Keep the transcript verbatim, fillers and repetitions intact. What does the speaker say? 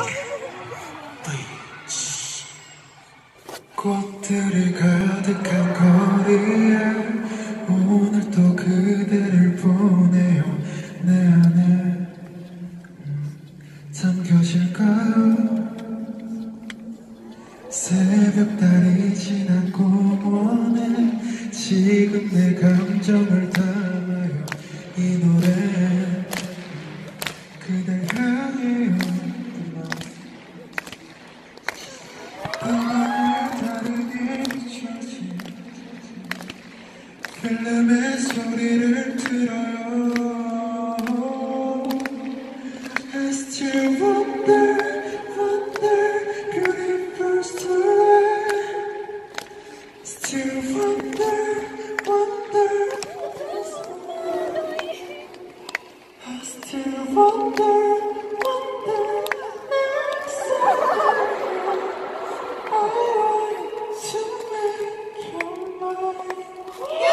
꽃들이 가득한 거리에 오늘 또 그대를 보내요. 내 안에 잠겨질까요? 새벽달이 지난 공원에 지금 내 감정을 담아요. 이 노래 그댈 향해요. 밤하늘 다르게 비춰진 필름의 소리를 들어요. I still wonder, wonder, beautiful story. Still wonder, wonder, I still wonder, wonder, next time I want to make your mind.